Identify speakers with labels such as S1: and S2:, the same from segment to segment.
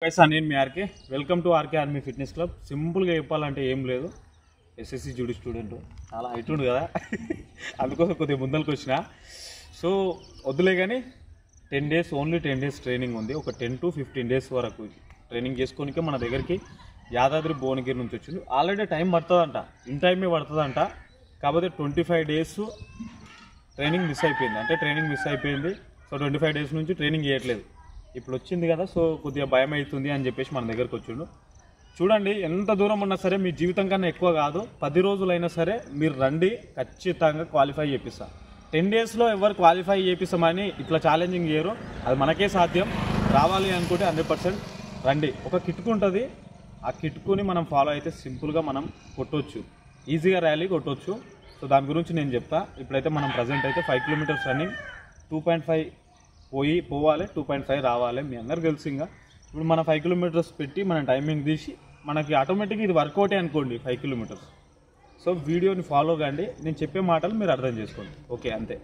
S1: कैसा నేను మీ RK welcome to RK army fitness club. సింపుల్గా చెప్పాలంటే ఏం లేదు, ఎస్ఎస్సి జూడి స్టూడెంట్ చాలా హైట్ ఉంది కదా, అందుకోసం కొద్దిగా ముందరికి వచ్చిన. సో వద్దులే కానీ 10 days ఓన్లీ 10 days ట్రైనింగ్ ఉంది. ఒక 10 to 15 days వరకు ట్రైనింగ్ చేసుకోనికే మన దగ్గరికి యాదాద్రి భువనగిరి నుంచి వచ్చింది. ఆల్రెడీ టైం పడుతుందంట, ఇన్ టైమే పడుతుందంట. కాకపోతే 25 days ట్రైనింగ్ మిస్ అయిపోయింది. అంటే ట్రైనింగ్ మిస్ అయిపోయింది. సో 25 days నుంచి ట్రైనింగ్ చేయట్లేదు. ఇప్పుడు వచ్చింది కదా, సో కొద్దిగా భయం అవుతుంది అని చెప్పేసి మన దగ్గరకు వచ్చిండు. చూడండి, ఎంత దూరం ఉన్నా సరే మీ జీవితం కన్నా ఎక్కువ కాదు, 10 రోజులైనా సరే మీరు రండి, ఖచ్చితంగా క్వాలిఫై చేపిస్తా. 10 daysలో ఎవరు క్వాలిఫై చేపిస్తామని ఇట్లా ఛాలెంజింగ్ చేయరు, అది మనకే సాధ్యం. రావాలి అనుకుంటే 100% రండి. ఒక కిట్కు ఉంటుంది, ఆ కిట్కుని మనం ఫాలో అయితే సింపుల్గా మనం కొట్టవచ్చు, ఈజీగా ర్యాలీ కొట్టవచ్చు. సో దాని గురించి నేను చెప్తా. ఇప్పుడైతే మనం ప్రజెంట్ అయితే 5 kilometers రన్నింగ్, 2.5 పోవాలి, 2.5 రావాలి. మీ అందరికి తెలుసు. ఇంకా ఇప్పుడు మనం 5 kilometers పెట్టి మనం టైమింగ్ తీసి మనకి ఆటోమేటిక్గా ఇది వర్కౌటే అనుకోండి 5 kilometers. సో వీడియోని ఫాలో కండి, నేను చెప్పే మాటలు మీరు అర్థం చేసుకోండి. ఓకే, అంతే.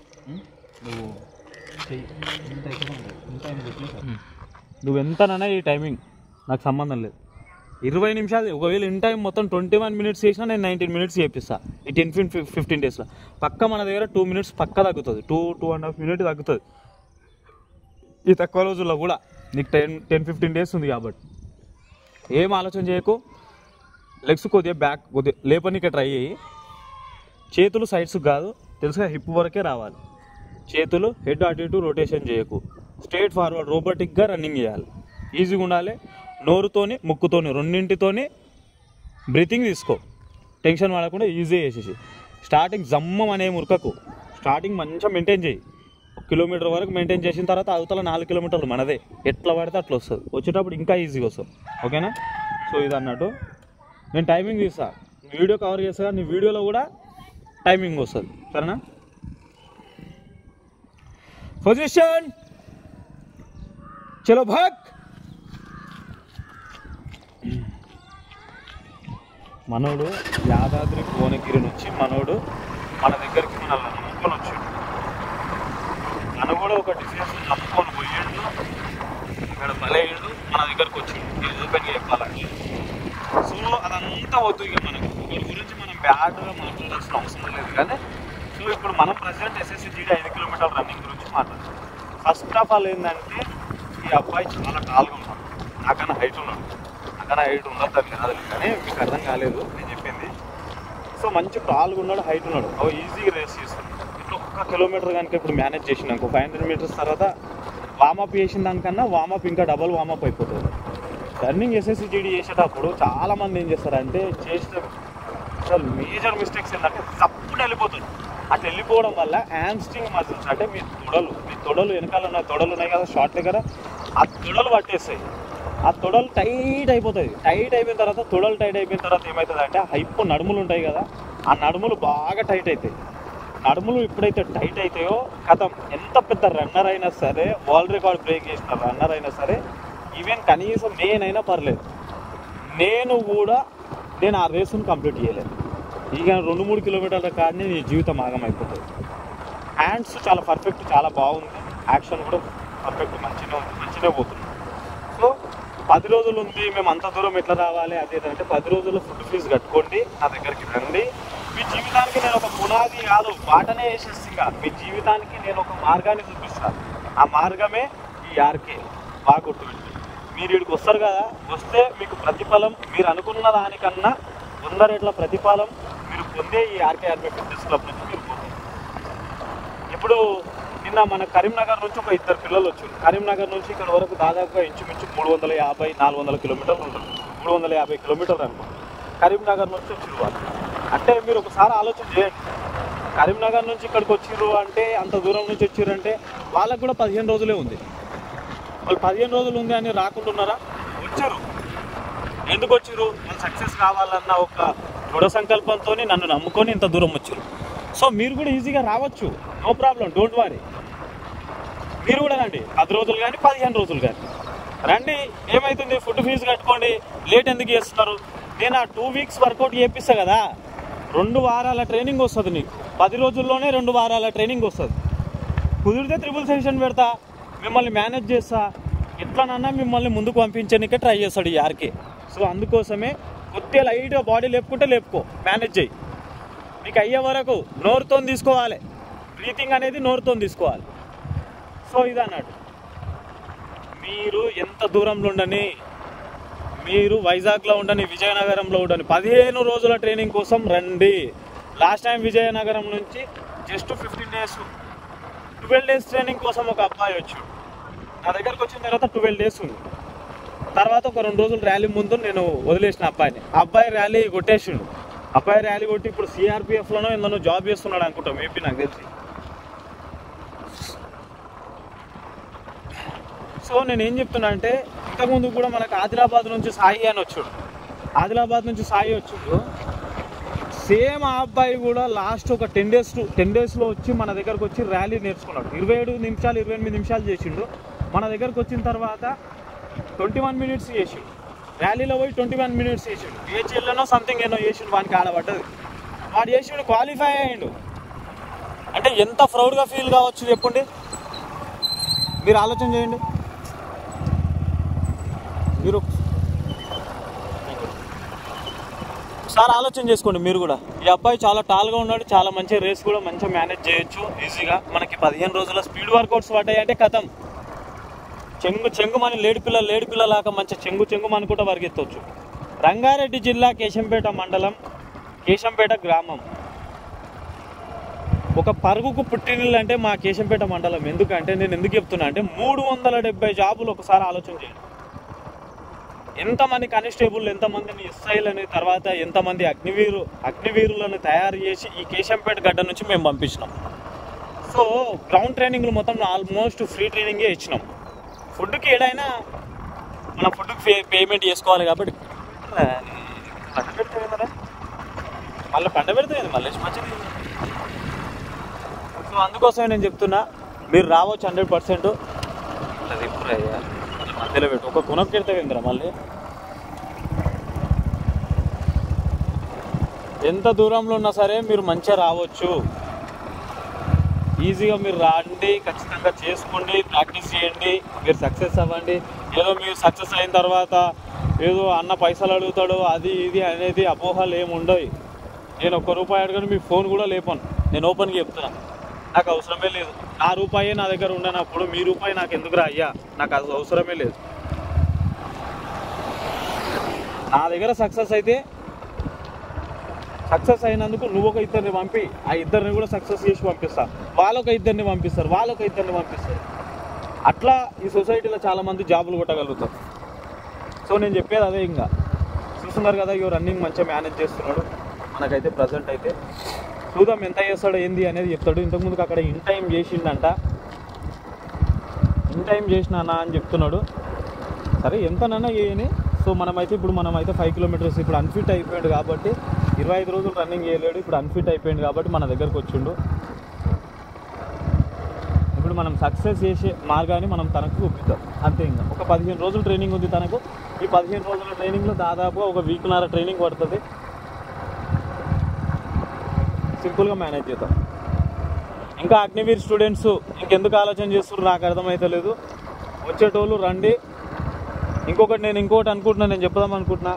S1: నువ్వు ఎంతనన్నా ఈ టైమింగ్ నాకు సంబంధం లేదు. 20 నిమిషాలు, ఒకవేళ ఇన్ టైం మొత్తం 21 minutes చేసినా నేను 19 minutes చేపిస్తాను. ఈ 10-15 daysలో పక్క మన దగ్గర 2 minutes పక్క తగ్గుతుంది, 2.5 minutes తగ్గుతుంది ఈ తక్కువ రోజుల్లో కూడా. నీకు 10-15 days ఉంది కాబట్టి ఏం ఆలోచన చేయకు. లెగ్స్ కొద్దిగా బ్యాక్ కొద్దిగా లేపనికే ట్రై చేయి. చేతులు సైడ్స్ కాదు, తెలుసుగా, హిప్ వరకే రావాలి. చేతులు హెడ్ అటు ఇటు రొటేషన్ చేయకు, స్ట్రైట్ ఫార్వర్డ్ రోబోటిక్గా రన్నింగ్ చేయాలి. ఈజీగా ఉండాలి. నోరుతోని ముక్కుతోని రెండింటితోని బ్రీతింగ్ తీసుకో, టెన్షన్ పడకుండా ఈజీగా చేసేసి. స్టార్టింగ్ జమ్మం అనే మురకకు, స్టార్టింగ్ మంచిగా మెయింటైన్ చేయి. 1 kilometer వరకు మెయింటైన్ చేసిన తర్వాత అవతల 4 kilometers మనదే. ఎట్లా పడితే అట్లా వస్తుంది, వచ్చేటప్పుడు ఇంకా ఈజీగా వస్తుంది. ఓకేనా? సో ఇది అన్నట్టు నేను టైమింగ్ తీస్తా, వీడియో కవర్ చేస్తా, నీ వీడియోలో కూడా టైమింగ్ వస్తుంది. సరేనా? పొజిషన్, చలో భాగ్. మనోడు యాదాద్రి భువనగిరి నుంచి మనోడు మన దగ్గరికి మనల్ని నమ్ముకొని వచ్చాడు. తను కూడా ఒక డిఫరెన్స్ నమ్ముకొని పోయాడు, ఇక్కడ బలయ్యాడు, మన దగ్గరకు వచ్చింది. ఇది ఓపెన్గా చెప్పాలంటే. సో అదంతా వద్దు, ఇక మనకు వీరి గురించి మనం బ్యాడ్గా మాట్లాడాల్సిన అవసరం లేదు. కానీ సో ఇప్పుడు మనం present SSC GD 5 kilometers running గురించి మాట్లాడుతాం. ఫస్ట్ ఆఫ్ ఆల్ ఏంటంటే, ఈ అబ్బాయి చాలా టాల్గా ఉన్నాడు, నాకన్నా హైట్ ఉన్నాడు. నాకన్నా హైట్ ఉండదు అని కాదు, కానీ మీకు అర్థం కాలేదు నేను చెప్పింది. సో మంచి టాల్గా ఉన్నాడు, హైట్ ఉన్నాడు, అవి ఈజీగా రేస్ చేస్తాడు. ఇట్లా 1 kilometer కనుక ఇప్పుడు మేనేజ్ చేసినాక 500 meters తర్వాత వామప్ చేసిన దానికన్నా వామప్ ఇంకా డబల్ వామప్ అయిపోతుంది. రన్నింగ్ ఎస్ఎస్సి జీడీ చేసేటప్పుడు చాలామంది ఏం చేస్తారంటే, చేసిన అసలు మేజర్ మిస్టేక్స్ ఏంటంటే తప్పుడు వెళ్ళిపోతుంది. అట్లా వెళ్ళిపోవడం వల్ల హ్యామ్స్ట్రింగ్ మజిల్స్, అంటే మీ తొడలు వెనకాల ఉన్న తొడలు ఉన్నాయి కదా షార్ట్ దగ్గర, ఆ తొడలు పట్టేస్తాయి. ఆ తొడలు టైట్ అయిపోతుంది. టైట్ అయిపోయిన తర్వాత తొడలు టైట్ అయిపోయిన తర్వాత ఏమవుతుంది అంటే, హైప్ నడుములు ఉంటాయి కదా, ఆ నడుములు బాగా టైట్ అవుతాయి. నడుములు ఎప్పుడైతే టైట్ అవుతాయో కథం, ఎంత పెద్ద రన్నర్ అయినా సరే, వరల్డ్ రికార్డ్ బ్రేక్ చేసిన రన్నర్ అయినా సరే, ఈవెన్ కనీసం నేనైనా పర్లేదు, నేను ఆ రేసును కంప్లీట్ చేయలేదు. ఇక 2-3 kilometers కాడనే నీ జీవితం ఆగమైపోతుంది. హ్యాండ్స్ చాలా పర్ఫెక్ట్, చాలా బాగుంది. యాక్షన్ కూడా పర్ఫెక్ట్, మంచిగా పోతుంది. సో 10 రోజులు ఉంది, మేము అంత దూరం ఎట్లా రావాలి అదేంటంటే, 10 రోజుల్లో ఫుడ్ ఫీజు కట్టుకోండి, నా దగ్గరికి రండి. మీ జీవితానికి నేను ఒక పునాది కాదు, బాటనే వేసేస్తా. మీ జీవితానికి నేను ఒక మార్గాన్ని చూపిస్తాను. ఆ మార్గమే ఈ ఆర్కే. బాగా గుర్తుపెట్టి మీరు ఇక్కడికి వస్తారు కదా, వస్తే మీకు ప్రతిఫలం మీరు అనుకున్న దానికన్నా 100 రెట్ల ప్రతిఫలం మీరు పొందే ఈ ఆర్కే ఆర్మీ ఫిట్నెస్ క్లబ్ నుంచి మీరు పొందారు. ఇప్పుడు నిన్న మన కరీంనగర్ నుంచి ఒక 2 పిల్లలు వచ్చారు. కరీంనగర్ నుంచి ఇక్కడ వరకు దాదాపుగా ఇంచుమించు 350-400 kilometers ఉంటుంది. 350 kilometers అనుకోండి. కరీంనగర్ నుంచి వచ్చిర్రు వాళ్ళు. అంటే మీరు ఒకసారి ఆలోచన చేయండి, కరీంనగర్ నుంచి ఇక్కడికి వచ్చిర్రు అంటే, అంత దూరం నుంచి వచ్చిర్రంటే వాళ్ళకు కూడా 15 రోజులే ఉంది. వాళ్ళు 15 రోజులు ఉంది అని రాకుంటున్నారా? వచ్చారు. ఎందుకు వచ్చారు? వాళ్ళు సక్సెస్ కావాలన్న ఒక దృఢ సంకల్పంతో నన్ను నమ్ముకొని ఇంత దూరం వచ్చారు. సో మీరు కూడా ఈజీగా రావచ్చు, నో ప్రాబ్లం, డోంట్ వరీ. మీరు కూడా రండి, 10 రోజులు కానీ 15 రోజులు కానీ రండి. ఏమవుతుంది? ఫుడ్ ఫీజు కట్టుకోండి. లేట్ ఎందుకు చేస్తున్నారు? నేను ఆ 2 weeks వర్కౌట్ చేపిస్తా కదా, 2 వారాల ట్రైనింగ్ వస్తుంది నీకు. 10 రోజుల్లోనే 2 వారాల ట్రైనింగ్ వస్తుంది. కుదిరితే 3 session పెడతా, మిమ్మల్ని మేనేజ్ చేస్తా. ఎట్లనన్నా మిమ్మల్ని ముందుకు పంపించడానికే ట్రై చేస్తాడు ఈ ఆర్కే. సో అందుకోసమే కొద్దిగా లైట్గా బాడీ లేపుకుంటే లేపుకో, మేనేజ్ చేయి. నీకు అయ్యే వరకు నోరుతో తీసుకోవాలి, బ్రీతింగ్ అనేది నోరుతో తీసుకోవాలి. సో ఇది అన్నట్టు. మీరు ఎంత దూరంలో ఉండని, మీరు వైజాగ్లో ఉండని, విజయనగరంలో ఉండని, 15 రోజుల ట్రైనింగ్ కోసం రండి. లాస్ట్ టైం విజయనగరం నుంచి జస్ట్ 15 days 12 days ట్రైనింగ్ కోసం ఒక అబ్బాయి వచ్చాడు. నా దగ్గరకు వచ్చిన తర్వాత 12 days ఉంది. తర్వాత ఒక 2 రోజులు ర్యాలీ ముందు నేను వదిలేసిన అబ్బాయిని. అబ్బాయి ర్యాలీ కొట్టేసిండు. అబ్బాయి ర్యాలీ కొట్టి ఇప్పుడు సిఆర్పిఎఫ్లోనో ఏందో జాబ్ చేస్తున్నాడు అనుకుంటాం, మేబీ నాకు తెలిసి. సో నేను ఏం చెప్తున్నా అంటే, ఇంతకుముందు కూడా మనకు ఆదిలాబాద్ నుంచి సాయి అని వచ్చాడు. ఆదిలాబాద్ నుంచి సాయి వచ్చాడు. సేమ్ ఆ అబ్బాయి కూడా లాస్ట్ ఒక 10 daysలో వచ్చి మన దగ్గరకు వచ్చి ర్యాలీ నేర్చుకున్నాడు. 27 నిమిషాలు 28 నిమిషాలు చేసిండు. మన దగ్గరకు వచ్చిన తర్వాత 21 minutes చేసిండు. ర్యాలీలో పోయి 21 minutes చేసిండు. ఏహెచ్ఎల్లోనో సంథింగ్ ఏనో చేసిండు, వానికి ఆడబడ్డది. వాడు చేసిండు, క్వాలిఫై అయ్యిండు. అంటే ఎంత ప్రౌడ్గా ఫీల్ కావచ్చు చెప్పండి, మీరు ఆలోచన చేయండి. మీరు ఒకసారి ఆలోచన చేసుకోండి మీరు కూడా. ఈ అబ్బాయి చాలా టాల్గా ఉన్నాడు, చాలా మంచి రేస్ కూడా మంచిగా మేనేజ్ చేయొచ్చు ఈజీగా. మనకి 15 రోజుల స్పీడ్ వర్కౌట్స్ పడ్డాయంటే కథం, చెంగు మన లేడిపిల్లలాగా మంచి చెంగు అనుకుంటా పరిగెత్తవచ్చు. రంగారెడ్డి జిల్లా కేశంపేట మండలం, కేశంపేట గ్రామం. ఒక పరుగుకు పుట్టినిల్లు అంటే మా కేశంపేట మండలం. ఎందుకంటే నేను ఎందుకు చెప్తున్నా అంటే 370 జాబులు ఒకసారి ఆలోచన చేయండి. ఎంతమంది కానిస్టేబుల్, ఎంతమందిని ఎస్ఐలని, తర్వాత ఎంతమంది అగ్నివీరులను తయారు చేసి ఈ కేశంపేట గడ్డ నుంచి మేము పంపించినాం. సో గ్రౌండ్ ట్రైనింగ్లు మొత్తం ఆల్మోస్ట్ ఫ్రీ ట్రైనింగే ఇచ్చినాం. ఫుడ్కి ఏడైనా మనం ఫుడ్కి పేమెంట్ చేసుకోవాలి కాబట్టి పంట పెడుతుంది కదా, మళ్ళీ పంట పెడుతుంది మళ్ళీ మంచిది. సో అందుకోసమే నేను చెప్తున్నా, మీరు రావచ్చు 100%. అది ఇప్పుడు అయ్యా మధ్యలో పెట్టు, ఒక కొనకు పెడతావేంద్రా మళ్ళీ. ఎంత దూరంలో ఉన్నా సరే మీరు మంచిగా రావచ్చు, ఈజీగా మీరు రండి, ఖచ్చితంగా చేసుకోండి, ప్రాక్టీస్ చేయండి, మీరు సక్సెస్ అవ్వండి. ఏదో మీరు సక్సెస్ అయిన తర్వాత ఏదో అన్న పైసలు అడుగుతాడు అది ఇది అనేది అపోహలు ఏమి ఉండవు. నేను ₹1 అడగను, మీ ఫోన్ కూడా లేపాను. నేను ఓపెన్గా చెప్తున్నాను, నాకు అవసరమే లేదు. నా రూపాయే నా దగ్గర ఉండనప్పుడు మీ రూపాయి నాకు ఎందుకురా అయ్యా, నాకు అది అవసరమే లేదు. నా దగ్గర సక్సెస్ అయినందుకు నువ్వు ఒక ఇద్దరిని పంపి, ఆ ఇద్దరిని కూడా సక్సెస్ చేసి పంపిస్తా, వాళ్ళొక ఇద్దరిని పంపిస్తారు, అట్లా ఈ సొసైటీలో చాలామంది జాబులు కొట్టగలుగుతారు. సో నేను చెప్పేది అదే. ఇంకా చూస్తున్నారు కదా, ఇవి రన్నింగ్ మంచిగా మేనేజ్ చేస్తున్నాడు. మనకైతే ప్రజెంట్ అయితే చూద్దాం ఎంత చేస్తాడో ఏంది అనేది చెప్తాడు. ఇంతకుముందుకు అక్కడ ఇన్ టైం చేసిండంట, ఇన్ టైం చేసినా అని చెప్తున్నాడు. సరే ఎంతనన్నా చేయని. సో మనమైతే 5 kilometers ఇప్పుడు అన్ఫిట్ అయిపోయాడు కాబట్టి 25 రోజులు రన్నింగ్ చేయలేడు. ఇప్పుడు అన్ఫిట్ అయిపోయాడు కాబట్టి మన దగ్గరకు వచ్చిండు. ఇప్పుడు మనం సక్సెస్ చేసే మార్గాన్ని మనం తనకు చూపిద్దాం అంతే. ఇంకా ఒక 15 రోజులు ట్రైనింగ్ ఉంది తనకు. ఈ 15 రోజుల ట్రైనింగ్లో దాదాపుగా ఒక వీక్న్నర ట్రైనింగ్ పడుతుంది. సింపుల్గా మేనేజ్ చేద్దాం. ఇంకా అగ్నివీర్ స్టూడెంట్స్ ఇంకెందుకు ఆలోచన చేస్తున్నారు నాకు అర్థమవుతలేదు. వచ్చేటోళ్ళు రండి. ఇంకొకటి అనుకుంటున్నా, నేను చెప్దాం అనుకుంటున్నా,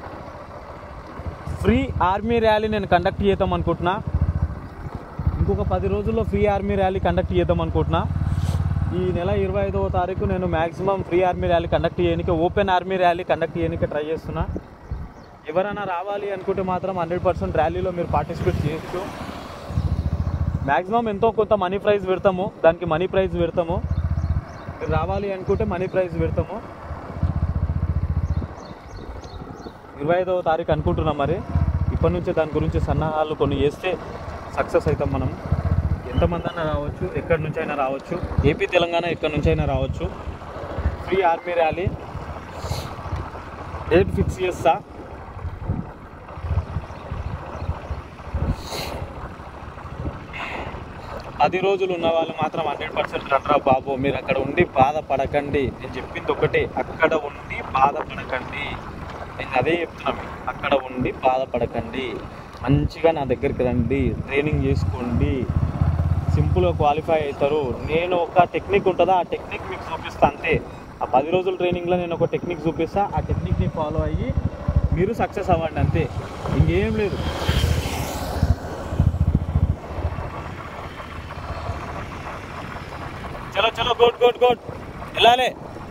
S1: ఫ్రీ ఆర్మీ ర్యాలీ నేను కండక్ట్ చేద్దాం అనుకుంటున్నా. ఇంకొక 10 రోజుల్లో ఫ్రీ ఆర్మీ ర్యాలీ కండక్ట్ చేద్దాం అనుకుంటున్నా. ఈ నెల 25వ తారీఖు నేను maximum free army rally conduct చేయడానికి, ఓపెన్ ఆర్మీ ర్యాలీ కండక్ట్ చేయడానికి ట్రై చేస్తున్నా. ఎవరైనా రావాలి అనుకుంటే మాత్రం 100% ర్యాలీలో మీరు పార్టిసిపేట్ చేయొచ్చు. మ్యాక్సిమం ఎంతో కొంత మనీ ప్రైజ్ పెడతాము, దానికి మనీ ప్రైజ్ పెడతాము. మీరు రావాలి అనుకుంటే మనీ ప్రైజ్ పెడతాము. 25వ తారీఖు అనుకుంటున్నాం. మరి ఇప్పటి నుంచే దాని గురించి సన్నాహాలు కొన్ని చేస్తే సక్సెస్ అవుతాం మనం. ఎంతమంది అయినా రావచ్చు, ఎక్కడి నుంచి అయినా రావచ్చు, ఏపీ తెలంగాణ ఎక్కడి నుంచి అయినా రావచ్చు. Free army rally date fix చేస్తా. పది రోజులు ఉన్న వాళ్ళు మాత్రం 100% రండ్రా బాబు. మీరు అక్కడ ఉండి బాధపడకండి. నేను చెప్పింది ఒకటే, అక్కడ ఉండి బాధపడకండి. నేను అదే చెప్తున్నాను, అక్కడ ఉండి బాధపడకండి. మంచిగా నా దగ్గరికి రండి, ట్రైనింగ్ చేసుకోండి, సింపుల్గా క్వాలిఫై అవుతారు. నేను ఒక టెక్నిక్ ఉంటుందా, ఆ టెక్నిక్ మీకు చూపిస్తాను అంతే. ఆ 10 రోజుల ట్రైనింగ్లో నేను ఒక టెక్నిక్ చూపిస్తా, ఆ టెక్నిక్ని ఫాలో అయ్యి మీరు సక్సెస్ అవ్వండి అంతే, ఇంకేం లేదు. చలో చలో గుడ్ గుడ్ గుడ్ వెళ్ళాలి.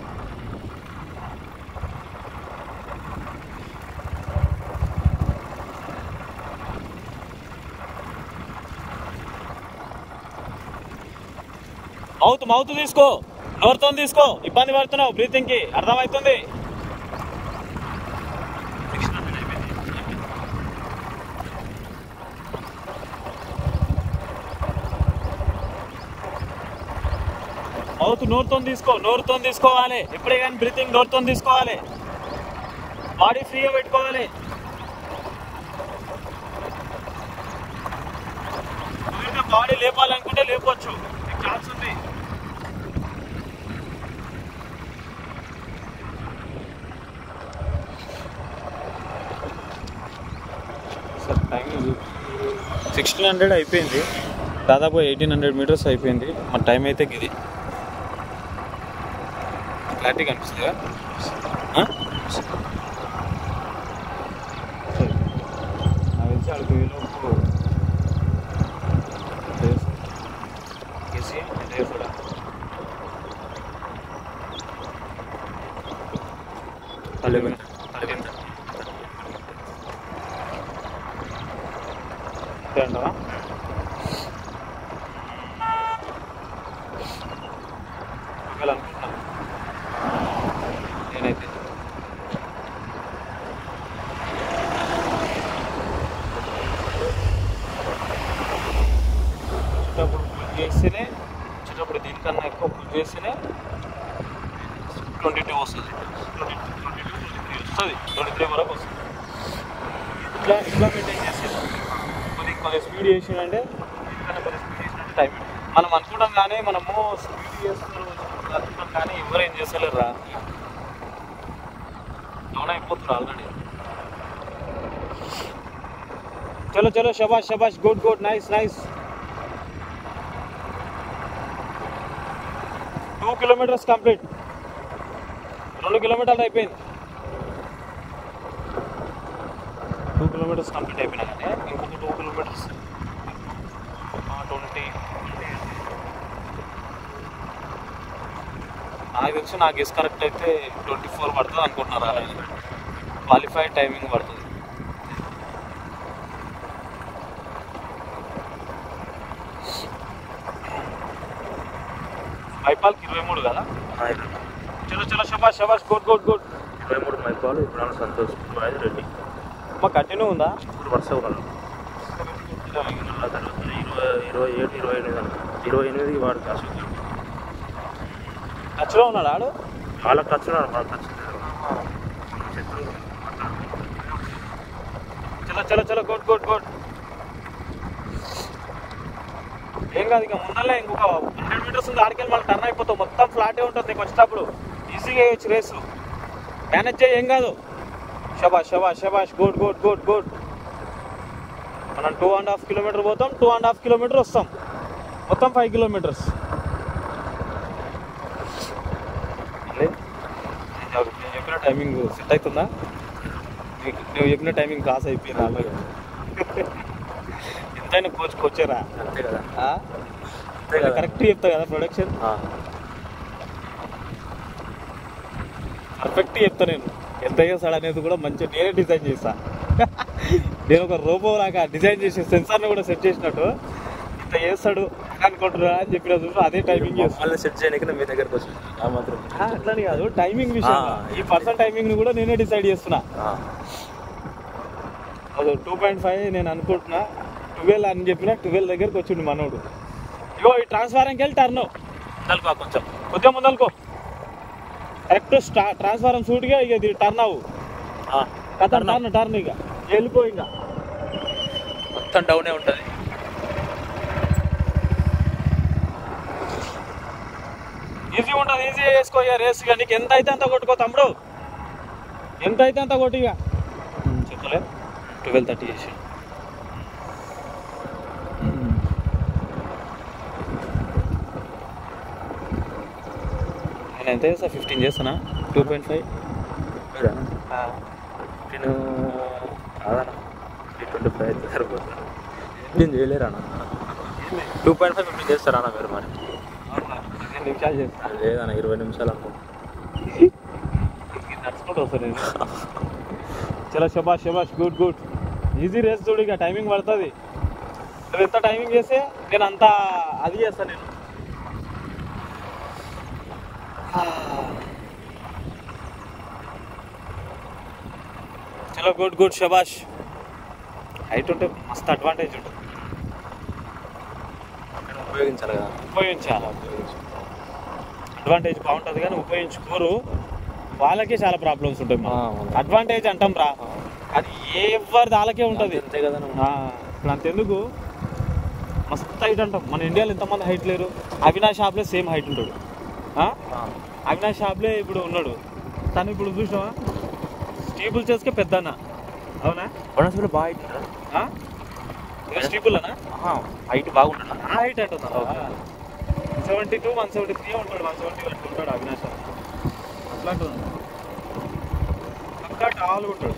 S1: మౌత్ తీసుకో, నోరుతో తీసుకో, ఇబ్బంది పడుతున్నావు బ్రీతింగ్కి, అర్థమవుతుంది. మౌత్ నోరుతో తీసుకోవాలి. ఎప్పుడే కానీ బ్రీతింగ్ నోరుతో తీసుకోవాలి. బాడీ ఫ్రీగా పెట్టుకోవాలి. బాడీ లేపాలనుకుంటే లేపొచ్చు, మీకు ఛాన్స్ ఉంది. టైం 1600 అయిపోయింది, దాదాపు 1800 మీటర్స్ అయిపోయింది. మన టైం అయితే ఇది క్లారిటీ కనిపిస్తుందా? నాకు తెలిసి అడుగు వేలోపు కేసీ కూడా అంటావా? అనుకుంటున్నాను నేనైతే. చిన్నప్పుడు పుల్ చేస్తేనే, చిన్నప్పుడు దీనికన్నా ఎక్కువ పుల్ చేస్తేనే 22 వస్తుంది, 23 వరకు వస్తుంది. ఇట్లా మెయింటైన్ చేసేది. కొద్దిగా స్పీడ్ చేసిందంటే దీనికన్నా కొద్దిగా స్పీడ్ చేసినట్టు టైం. మనం అనుకుంటాం కానీ మనము స్పీడ్ చేస్తున్నాం అనుకుంటాం కానీ ఎవరు ఏం చేస్తలేరురా, డౌన్ అయిపోతున్నారు ఆల్రెడీ. చలో చలో శబాష్ good good nice. 2 kilometres complete, 2 కిలోమీటర్లు అయిపోయింది. 2 కిలోమీటర్స్ కంప్లీట్ అయిపోయినాకంటే ఇంకొక 2 కిలోమీటర్స్ 20. నాకు తెలిసి నా గెస్ కరెక్ట్ అయితే 24 పడుతుంది అనుకుంటున్నారు. అలాగే క్వాలిఫైడ్ టైమింగ్ పడుతుంది. మైపాల్కి 23 కదా? చలో శబాష్ గుడ్
S2: 23 మైపాల్, ఇప్పుడు సంతోష్, రెడ్డి.
S1: మా కంటిన్యూ ఉందా?
S2: ఇప్పుడు వరుస ఉన్నాను. 28 వాడు అశోక్
S1: టచ్లో ఉన్నాడు. ఆడు
S2: వాళ్ళకి టచ్ ఉన్నాడు, వాళ్ళకి టచ్.
S1: చలో గుడ్. ఏం కాదు, ఇక ముందరలే ఇంకొక 100 మీటర్స్ ఉంది. ఆడికెళ్ళి మళ్ళీ టర్న్ అయిపోతావు, మొత్తం ఫ్లాటే ఉంటుంది. నీకు వచ్చేటప్పుడు ఈజీగా వేయచ్చు రేసు, మేనేజ్ చేయి, ఏం కాదు. శబాష్ గుడ్. మనం 2.5 కిలోమీటర్ పోతాం, 2.5 కిలోమీటర్ వస్తాం, మొత్తం 5 కిలోమీటర్స్. నేను చెప్పిన టైమింగ్ సెట్ అవుతుందా? నువ్వు చెప్పిన టైమింగ్ క్రాస్ అయిపోయింది అలాగే. ఎంతైనా కోచ్చారా?
S2: అంతే కదా,
S1: కరెక్ట్ చెప్తా కదా ప్రొడక్షన్, పర్ఫెక్ట్ చెప్తా. నేను ఎంత చేస్తాడు అనేది కూడా మంచిగా నేనే డిజైన్ చేస్తా. నేను ఒక రోబో లాగా డిజైన్ చేసి సెన్సార్ని కూడా సెట్ చేసినట్టు ఇంత చేస్తాడు అనుకుంటున్నా అని చెప్పిన చూసి అదే టైమింగ్ చేస్తాను.
S2: సెట్ చేయడానికి మీ దగ్గరకు వచ్చి మాత్రం
S1: అట్లని కాదు, టైమింగ్ విషయం, ఈ పర్సన్ టైమింగ్ని కూడా నేనే డిసైడ్ చేస్తున్నా. అది 2.5 నేను అనుకుంటున్నా, 12 అని చెప్పిన 12 దగ్గరకు వచ్చిండు మనోడు. ఇగో ఈ ట్రాన్స్ఫారంకి వెళ్ళి టర్న్
S2: ముందలుకో, కొంచెం
S1: కొద్దిగా ముందలుకో, కరెక్ట్ ట్రాన్స్ఫారం సూట్గా ఇక ఇది టర్న్ అవ్వు కథ, టర్న్ ఇక వెళ్ళిపో, ఇంకా
S2: మొత్తం డౌనే ఉంటుంది.
S1: ఈజీ ఉంటుంది, ఈజీగా వేసుకో ఇక రేస్. ఇక నీకు ఎంత అయితే అంత కొట్టుకో తమ్ముడు, ఎంత అయితే అంత కొట్టు. ఇక చెప్పలే 12:30 చేసి నేను ఎంత చేస్తా 15 చేస్తానా 2.5
S2: నేను కాదన్నా 325 అయితే సరిపోతుంది. నేను చేయలేరా 2.5 15 చేస్తారా మీరు మరి?
S1: 15 నిమిషాలు చేస్తాను
S2: లేదన్నా 20 నిమిషాలు అనుకో
S1: నడుచుకుంటూ వస్తాను నేను. చలో శబాష్ శబాష్ గుడ్ గుడ్. ఈజీ రేస్ చూడు, ఇక టైమింగ్ పడుతుంది. నువ్వు ఎంత టైమింగ్ చేస్తే నేను అంత అది చేస్తాను నేను. చలో గుడ్ గుడ్ శబాష్. హైట్ ఉంటే మస్తు అడ్వాంటేజ్ ఉంటుంది.
S2: ఉపయోగించాలి కదా.
S1: ఉపయోగించాలి అడ్వాంటేజ్ బాగుంటుంది కానీ ఉపయోగించుకోరు, వాళ్ళకే చాలా ప్రాబ్లమ్స్ ఉంటాయి. అడ్వాంటేజ్ అంటాం రా, అది ఎవరిది వాళ్ళకే ఉంటుంది.
S2: అంతే కదా.
S1: ఇప్పుడు అంతెందుకు మస్తు హైట్ అంటాం. మన ఇండియాలో ఎంతమంది హైట్ లేరు. అవినాష్ ఆబ్లే సేమ్ హైట్ ఉంటాడు. అవినాష్ ఆబ్లే ఇప్పుడు ఉన్నాడు, తను ఇప్పుడు చూసినావా స్టీపుల్ చేసుకే పెద్దన్న. అవునా?
S2: వనస్పతి బాగా హైట్
S1: స్టీపుల్ అన్నా
S2: హైట్ బాగుంటుందా?
S1: ఆ హైట్ అంటుందా 172 173 ఉంటాడు. 170 అట్లా ఉంటాడు అవినాష్. అట్లాంటి పక్కా టాల్ ఉంటాడు.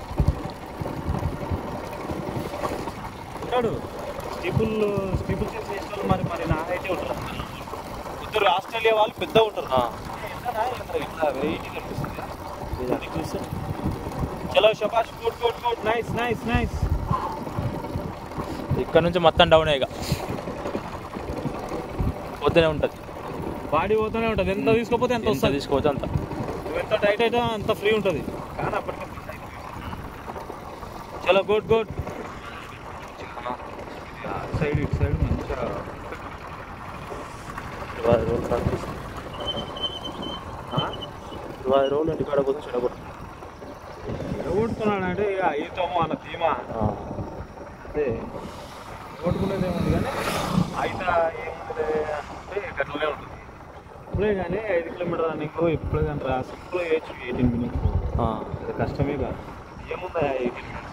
S1: స్టీపుల్ చేసి చేసిన మరి మరి నా హైటే ఉంటారు. ఇద్దరు ఆస్ట్రేలియా వాళ్ళు పెద్ద ఉంటారు. ఇట్లా వెయిట్ కనిపిస్తుంది. చలో శబాష్ good good good nice nice nice.
S2: ఇక్కడ నుంచి మొత్తం డౌన్ ఇక పోతూనే ఉంటుంది.
S1: బాడీ పోతూనే ఉంటుంది. ఎంత తీసుకోపోతే ఎంత వస్తుంది.
S2: తీసుకోవచ్చు అంత.
S1: నువ్వు ఎంత టైట్ అయితే అంత ఫ్రీ ఉంటుంది. కానీ అప్పటికప్పుడు చలో గుడ్ గుడ్. సైడ్ ఇటు సైడ్ మంచిగా
S2: 20 రోజులు కనిపిస్తుంది. 20 రోజులు ఇంటి కాడ పోతే చెడగొడుతుంది.
S1: చెడగొడుతున్నాడు అంటే ఇక ఈతము అన్న ధీమా. అదే కొట్టుకునేది ఏముంది కానీ అయితే ఏముంది అంటే గట్లనే ఉంటుంది. ఇప్పుడే కానీ 5 కిలోమీటర్ రన్నింగ్ ఇప్పుడే కానీ రా సింపుల్ చేయొచ్చు 18 మినిట్స్. అది కష్టమే కాదు. ఏముందా 18 మినిట్స్.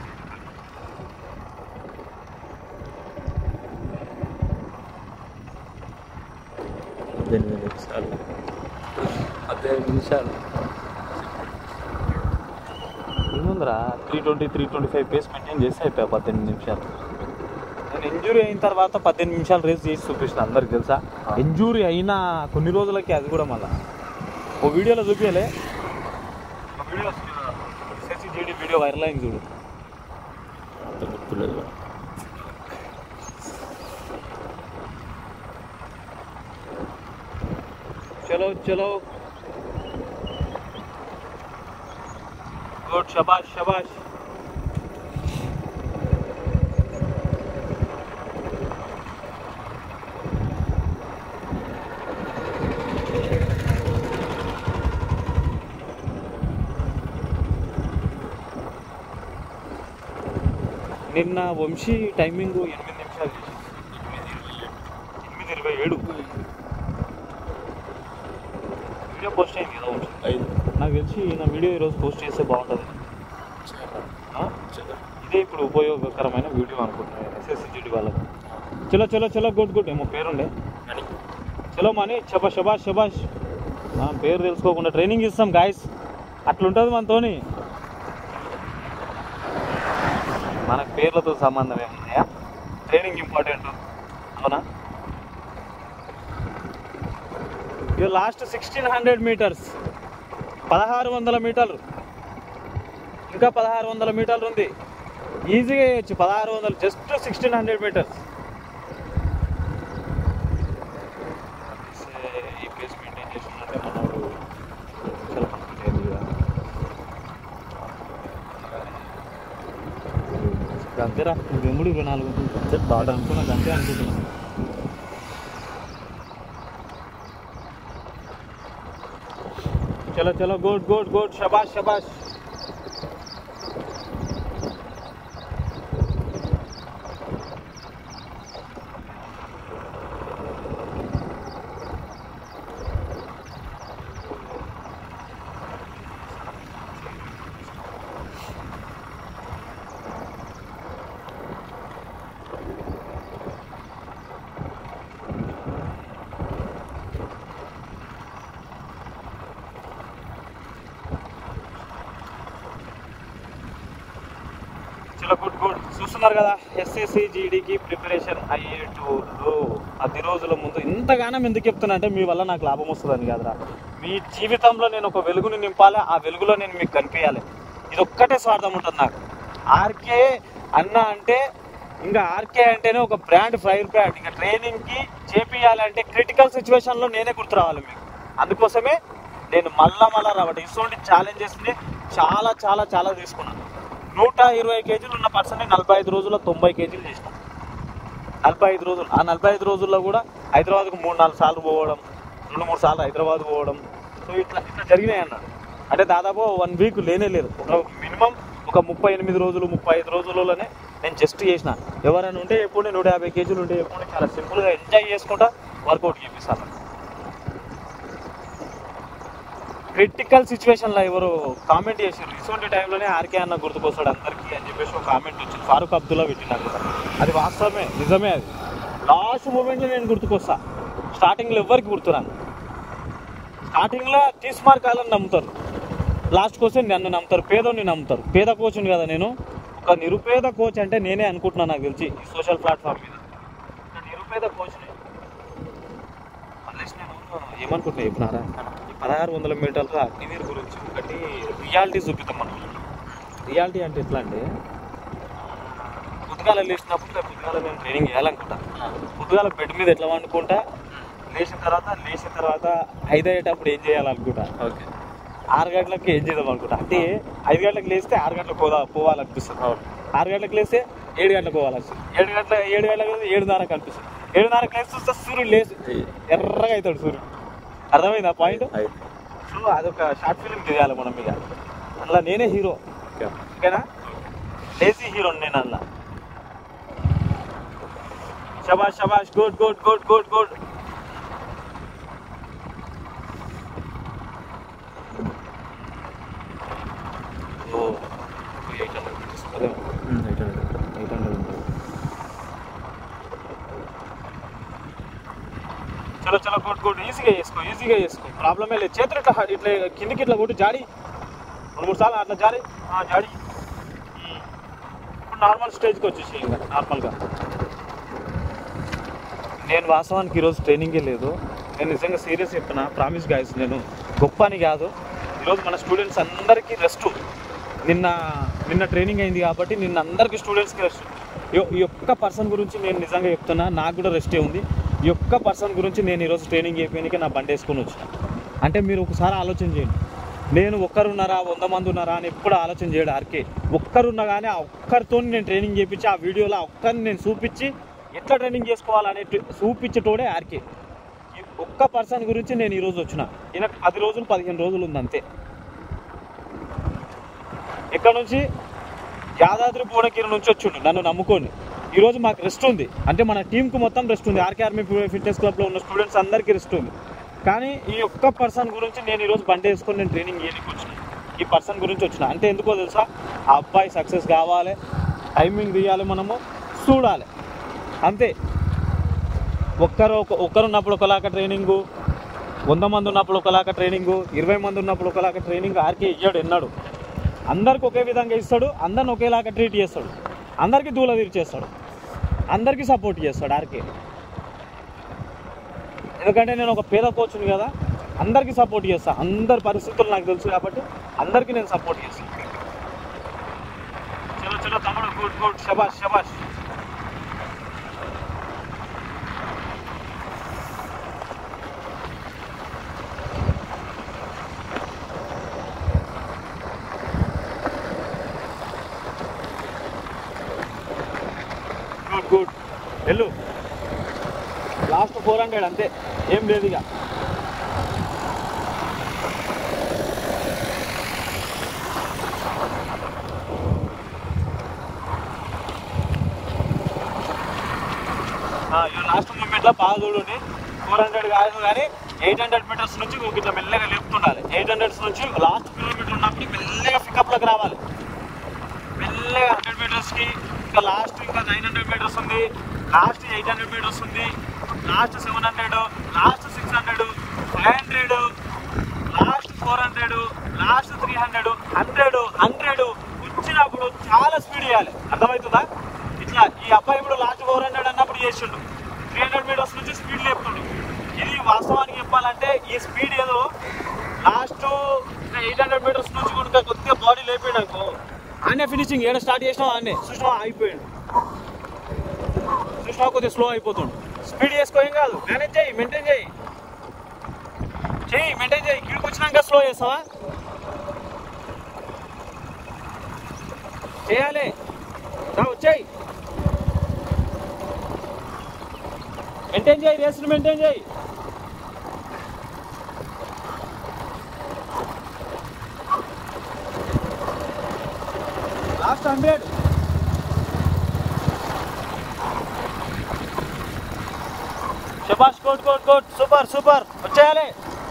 S2: 18 నిమిషాలు
S1: ఏముందిరా 320 325 పేస్ మెయింటైన్ చేస్తే అయిపోయా 18 నిమిషాలు. నేను ఇంజూరీ అయిన తర్వాత 18 నిమిషాలు రేస్ చేసి చూపించిన అందరికి తెలుసా. ఇంజూరీ అయిన కొన్ని రోజులకి అది కూడా మళ్ళీ ఓ వీడియోలో చూపించలే. ఒక వీడియో SSGD వీడియో వైరల్ అయింది చూడు.
S2: గుర్తులేదు.
S1: చలో చలో గుడ్ శబాష్ శబాష్. నిన్న వంశీ టైమింగ్ 8 నిమిషాలు చేసి 8:27 వీడియో పోస్ట్ అయింది కదా వంశీ. నాకు తెలిసి నా వీడియో ఈరోజు పోస్ట్ చేస్తే బాగుంటుంది. ఇదే ఇప్పుడు ఉపయోగకరమైన వీడియో అనుకుంటున్నాను SSGD వాళ్ళకు. చలో చలో చలో గుడ్ గుడ్. ఏమో పేరుండే చలో మనీ శబాష్ శబాష్ శబాష్. పేరు తెలుసుకోకుండా ట్రైనింగ్ ఇస్తాం గాయస్, అట్లుంటుంది మనతోని. మనకు పేర్లతో సంబంధం ఏమున్నాయా? Training important. అవునా? ఇది లాస్ట్ 1600 మీటర్స్, 1600 మీటర్లు. ఇంకా 1600 మీటర్లు ఉంది. ఈజీగా వేయచ్చు 1600, జస్ట్ 1600 మీటర్స్. ఈ పేస్ మెయింటైన్ చేస్తుందంటే మనోడు చాలా కంప్లీట్ అయింది కదా. అంతేరా వెంబడి 24 ఉంటుంది బాగా అనుకున్నా. అంతే అనుకుంటున్నా. చలో చలో గుడ్ గుడ్ గుడ్ శబాష్ శబాష్. చాలా గుడ్ చూస్తున్నారు కదా, ఎస్ఎస్సి జీడీకి ప్రిపరేషన్ అయ్యేటోళ్ళు 10 రోజుల ముందు ఇంతగానం ఎందుకు చెప్తున్నా అంటే మీ వల్ల నాకు లాభం వస్తుందని కాదురా, మీ జీవితంలో నేను ఒక వెలుగుని నింపాలి, ఆ వెలుగులో నేను మీకు కనిపించాలి, ఇది ఒక్కటే స్వార్థం ఉంటుంది నాకు. ఆర్కే అన్న అంటే ఇంకా ఆర్కే అంటేనే ఒక బ్రాండ్, ఫైర్ బ్రాండ్. ఇంకా ట్రైనింగ్కి చేపియాలంటే క్రిటికల్ సిచ్యువేషన్లో నేనే గుర్తు రావాలి మీకు. అందుకోసమే నేను మళ్ళా రావడం ఇటువంటి ఛాలెంజెస్ని చాలా చాలా చాలా తీసుకున్నాను. 120 కేజీలు ఉన్న పర్సన్ని 45 రోజుల్లో 90 కేజీలు చేసిన. 45 రోజులు. ఆ 45 రోజుల్లో కూడా హైదరాబాద్కు 3-4 సార్లు పోవడం, 2-3 సార్లు హైదరాబాద్ పోవడం. సో ఇట్లా జరిగినాయి అన్నాడు. అంటే దాదాపు 1 వీక్ లేనే లేదు. ఒక మినిమం ఒక 38 రోజులు 35 రోజులలోనే నేను జస్ట్ చేసిన. ఎవరైనా ఉంటే ఎప్పుడు 150 కేజీలు ఉంటే ఎప్పుడు చాలా సింపుల్గా ఎంజాయ్ చేసుకుంటా వర్కౌట్ చేపిస్తాను. క్రిటికల్ సిచ్యువేషన్లో ఎవరు కామెంట్ చేశారు, ఇటువంటి టైంలోనే ఆర్కే అన్న గుర్తుకొస్తాడు అందరికీ అని చెప్పేసి ఒక కామెంట్ వచ్చింది. ఫారూక్ అబ్దుల్లా పెట్టినారు కదా, అది వాస్తవమే, నిజమే. అది లాస్ట్ మూమెంట్లో నేను గుర్తుకొస్తా. స్టార్టింగ్లో ఎవరికి గుర్తురాను. స్టార్టింగ్లో తీసుమార్కాలని నమ్ముతారు, లాస్ట్కి వస్తే నన్ను నమ్ముతారు, పేదోని నమ్ముతారు. పేద కోచ్ని కదా నేను, ఒక నిరుపేద కోచ్ అంటే నేనే అనుకుంటున్నాను నాకు తెలిసి ఈ సోషల్ ప్లాట్ఫామ్ మీద. ఒక నిరుపేద కోచ్ని అట్లీస్ట్ నేను ఏమనుకుంటున్నా చెప్పినారా, 1600 మీటర్ల అగ్నివీర్ గురించి ఒకటి రియాలిటీ చూపిస్తాం మనం. రియాలిటీ అంటే ఎట్లా అంటే, పొద్దుగాల లేచినప్పుడు పొద్దుగాల నేను ట్రైనింగ్ చేయాలనుకుంటా. పొద్దుగాల బెడ్ మీద ఎట్లా వండుకుంటా, లేచిన తర్వాత 5 అయ్యేటప్పుడు ఏం చేయాలనుకుంటా. ఓకే, 6 గంటలకు ఏం చేద్దాం అనుకుంటా. అంటే 5 గంటలకు లేస్తే 6 గంటలకు పోవాలనిపిస్తుంది. 6 గంటలకు లేస్తే 7 గంటలకు పోవాలనిపిస్తుంది. 7 గంటలకు 7:30 అనిపిస్తుంది. 7:30 లేచి చూస్తే సూర్యుడు లేచి ఎర్రగా అవుతాడు సూర్యుడు. అర్థమైంది ఆ పాయింట్. సో అదొక షార్ట్ ఫిలిం చేయాలి మనం. ఇక అందులో నేనే హీరో, ఓకేనా, లేజీ హీరో నేను అందులో. శబాష్ గుడ్. ఓ 800 ఉంటుంది. చలో గుడ్. ఈజీగా చేసుకో, ప్రాబ్లమే లేదు. చేతులు ఇట్లా కిందికి ఇట్లా కొట్టి జాడి 2-3 సార్లు అట్లా జాడి. ఇప్పుడు నార్మల్ స్టేజ్కి వచ్చేసి ఇంకా నార్మల్గా. నేను వాస్తవానికి ఈరోజు ట్రైనింగే లేదు. నేను నిజంగా సీరియస్ చెప్తున్నా, ప్రామిస్ గాయస్. నేను గొప్ప అని కాదు, ఈరోజు మన స్టూడెంట్స్ అందరికీ రెస్ట్. నిన్న ట్రైనింగ్ అయింది కాబట్టి నిన్న అందరికీ స్టూడెంట్స్కి రెస్ట్. ఈ ఒక్క పర్సన్ గురించి నేను నిజంగా చెప్తున్నా, నాకు కూడా రెస్టే ఉంది. ఈ ఒక్క పర్సన్ గురించి నేను ఈరోజు ట్రైనింగ్ చేయడానికి నా బండి వేసుకొని వచ్చిన. అంటే మీరు ఒకసారి ఆలోచన చేయండి, నేను ఒక్కరున్నారా 100 మంది ఉన్నారా అని ఎప్పుడు ఆలోచన చేయడు ఆర్కే. ఒక్కరున్నా కానీ ఆ ఒక్కరితో నేను ట్రైనింగ్ చేయించి, ఆ వీడియోలో ఆ ఒక్కరిని నేను చూపించి ఎట్లా ట్రైనింగ్ చేసుకోవాలనే చూపించేటోడే ఆర్కే. ఈ ఒక్క పర్సన్ గురించి నేను ఈరోజు వచ్చిన. ఈయనకు 10 రోజులు 15 రోజులు ఉంది అంతే. ఇక్కడ నుంచి యాదాద్రి భువనగిరి నుంచి వచ్చిండు నన్ను నమ్ముకోండి. ఈరోజు మాకు రెస్ట్ ఉంది, అంటే మన టీంకి మొత్తం రెస్ట్ ఉంది. ఆర్కే ఆర్మీ ఫిట్నెస్ క్లబ్లో ఉన్న స్టూడెంట్స్ అందరికీ రెస్ట్ ఉంది. కానీ ఈ ఒక్క పర్సన్ గురించి నేను ఈరోజు బండి వేసుకొని నేను ట్రైనింగ్ చేయడానికి వచ్చిన. ఈ పర్సన్ గురించి వచ్చిన అంటే ఎందుకో తెలుసా, ఆ అబ్బాయి సక్సెస్ కావాలి, టైమింగ్ తీయాలి, మనము చూడాలి అంతే. ఒక్కరున్నప్పుడు ఒకలాగా ట్రైనింగు, 100 మంది ఉన్నప్పుడు ఒకలాగా ట్రైనింగు, 20 మంది ఉన్నప్పుడు ఒకలాగా ట్రైనింగ్ ఆర్కే ఇయ్యాడు ఎన్నాడు. అందరికి ఒకే విధంగా ఇస్తాడు, అందరిని ఒకేలాగా ట్రీట్ చేస్తాడు, అందరికీ దూల తీర్చేస్తాడు, అందరికీ సపోర్ట్ చేస్తాడు ఆర్కే. ఎందుకంటే నేను ఒక పేద కోచ్ని కదా, అందరికీ సపోర్ట్ చేస్తాను. అందరి పరిస్థితులు నాకు తెలుసు కాబట్టి అందరికీ నేను సపోర్ట్ చేస్తాను. చలో తమ్ముడు, గుడ్. శబాష్. గుడ్. వెళ్ళు, లాస్ట్ 400 అంతే, ఏం లేదు ఇక. లాస్ట్ మూమెంట్లో బాగా చూడండి. 400 కాదు కానీ 800 మీటర్స్ నుంచి ఇట్లా మెల్లగా లేపుతుండాలి. 800 నుంచి లాస్ట్ కిలోమీటర్ ఉన్నప్పుడు మెల్లగా పికప్లోకి రావాలి. మెల్లగా 100 మీటర్స్కి ఇంకా లాస్ట్ ఇంకా 900 మీటర్స్ ఉంది, లాస్ట్ 800 మీటర్స్ ఉంది, లాస్ట్ 700, లాస్ట్ 600, 500, లాస్ట్ 400, లాస్ట్ 300, 100 వచ్చినప్పుడు చాలా స్పీడ్ చేయాలి. అర్థమవుతుందా? ఇట్లా ఈ అబ్బాయి ఇప్పుడు లాస్ట్ 400 అన్నప్పుడు చేసిండు, 300 మీటర్స్ నుంచి స్పీడ్ లేపుతుండు. ఇది వాస్తవానికి చెప్పాలంటే ఈ స్పీడ్ ఏదో లాస్ట్ 800 మీటర్స్ నుంచి కూడా కొద్దిగా బాడీ లేపాడు అనుకో, ఆనే ఫినిషింగ్ ఏడ స్టార్ట్ చేసినావు ఆనే చూసినా అయిపోయాడు. చూసినా కొద్దిగా స్లో అయిపోతుండు. స్పీడ్ చేసుకోం కాదు, మేనేజ్ చేయి, మెయింటైన్ చేయి, మెయింటైన్ చేయి. కిడికి వచ్చినాక స్లో చేస్తావా? చేయాలి, వచ్చాయి, మెయింటైన్ చేయి, రేస్ని మెయింటైన్ చేయి. లాస్ట్ 100. శబాష్, కోట్ కోట్ కోట్, సూపర్ సూపర్, వచ్చేయాలి.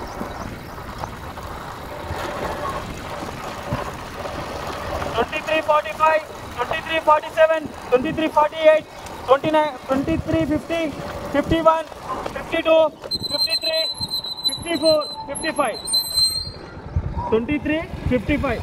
S1: $23.45, $23.47, $23.48, $29, $23.50, $51, $52, $53, $54, $55, $23, $55.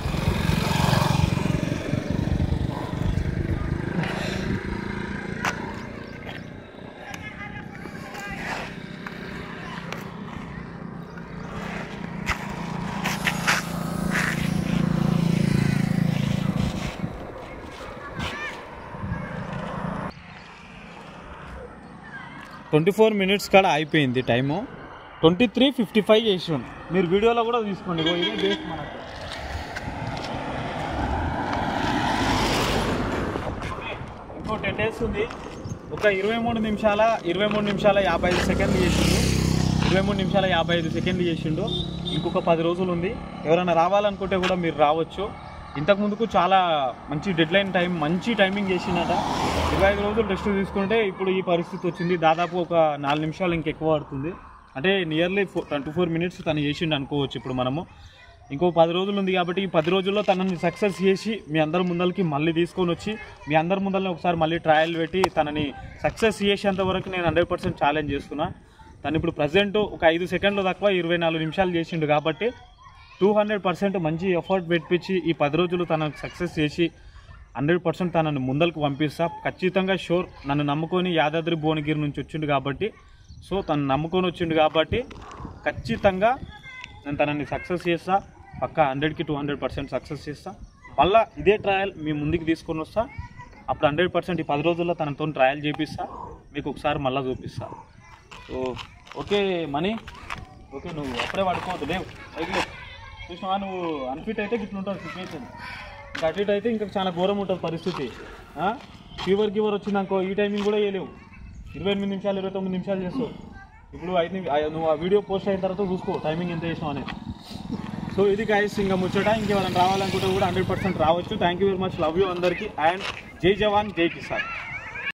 S1: $24 minutes కాడ అయిపోయింది టైము. 23:55 చేసాం. మీరు వీడియోలో కూడా తీసుకోండి. ఇదే బేస్ మనకు. ఇంకో 10 days ఉంది. ఒక 23 నిమిషాల 55 సెకండ్లు చేసిండు. 23 నిమిషాల 55 సెకండ్లు చేసిండు. ఇంకొక 10 రోజులు ఉంది. ఎవరైనా రావాలనుకుంటే కూడా మీరు రావచ్చు. ఇంతకుముందుకు చాలా మంచి డెడ్లైన్ టైం, మంచి టైమింగ్ చేసిందట. 25 రోజులు రెస్ట్ తీసుకుంటే ఇప్పుడు ఈ పరిస్థితి వచ్చింది. దాదాపు ఒక 4 నిమిషాలు ఇంకెక్కువ పడుతుంది. అంటే నియర్లీ 24 minutes తను చేసిండు అనుకోవచ్చు. ఇప్పుడు మనము ఇంకో 10 రోజులు ఉంది కాబట్టి ఈ 10 రోజుల్లో తనని సక్సెస్ చేసి మీ అందరి ముందరికి మళ్ళీ తీసుకొని వచ్చి మీ అందరి ముందరని ఒకసారి మళ్ళీ ట్రయల్ పెట్టి తనని సక్సెస్ చేసేంత వరకు నేను 100% ఛాలెంజ్ చేస్తున్నా. తను ఇప్పుడు ప్రజెంట్ ఒక 5 సెకండ్లు తక్కువ 24 నిమిషాలు చేసిండు కాబట్టి 200% మంచి ఎఫర్ట్ పెట్టించి ఈ 10 రోజులు తనకు సక్సెస్ చేసి 100% తనను ముందరకు పంపిస్తా. ఖచ్చితంగా షూర్. నన్ను నమ్ముకొని యాదాద్రి భువనగిరి నుంచి వచ్చిండు కాబట్టి, సో తను నమ్ముకొని వచ్చిండు కాబట్టి ఖచ్చితంగా నేను తనని సక్సెస్ చేస్తా. పక్కా 100కి 200% సక్సెస్ చేస్తా. మళ్ళీ ఇదే ట్రయల్ మీ ముందుకు తీసుకొని వస్తా. అప్పుడు 100% ఈ 10 రోజుల్లో తనతో ట్రయల్ చేపిస్తా. మీకు ఒకసారి మళ్ళీ చూపిస్తా. సో ఓకే మనీ, ఓకే నువ్వు అప్పుడే పడుకోవద్దు. లేవు అయితే చూసినావా, నువ్వు అన్ఫిట్ అయితే ఇట్లా ఉంటుంది సిచ్యువేషన్. ఇంకా అటు ఇటు అయితే ఇంకా చాలా ఘోరం ఉంటుంది పరిస్థితి. ఫీవర్ వచ్చిందనుకో ఈ టైమింగ్ కూడా వేయలేవు. 28 నిమిషాలు 29 నిమిషాలు చేస్తావు. ఇప్పుడు నువ్వు ఆ వీడియో పోస్ట్ అయిన తర్వాత చూసుకో టైమింగ్ ఎంత చేసినావు అనేది. సో ఇది గైస్ ఇంకా ముచ్చట. ఇంకేమైనా రావాలనుకుంటే కూడా 100% రావచ్చు. Thank you very much. Love you అందరికీ. అండ్ జై జవాన్ జై కిసాన్.